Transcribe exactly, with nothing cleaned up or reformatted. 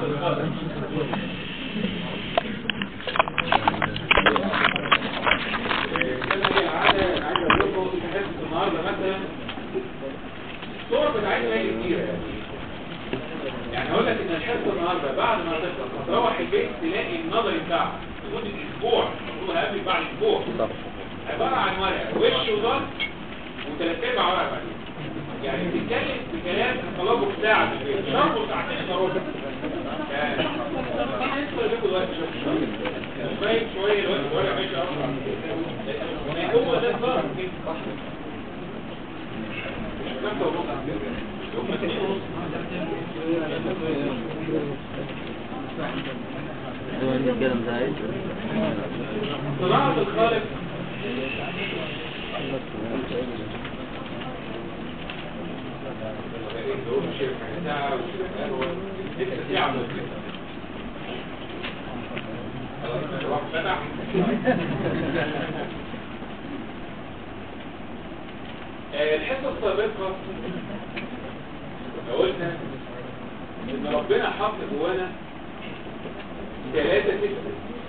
صناعة الخلق. كما هي العادة عايز اقول لكم في حصة النهارده مثلا الصور بتاعتنا هي كتيرة يعني. يعني هقول لك ان الحصة النهارده بعد ما تخلص هتروح البيت تلاقي النظري بتاعها لمدة اسبوع، المفروض هقابلك بعد اسبوع. عبارة عن ورقة وش وظهر وثلاث ارباع ورقة بعدين. يعني بتتكلم بكلام خلاصه ساعة في البيت، شربه ساعتين الا ربع. يعني لسه بياخد وقت شوية شوية شوية الوقت الورقة ماشي أسرع. هو ده الظاهر كده. خمسة ونص هم اتنين ونص. صناعة الخالق الحصة السابقة قلنا ان ربنا حط جوانا ثلاثة سيستم.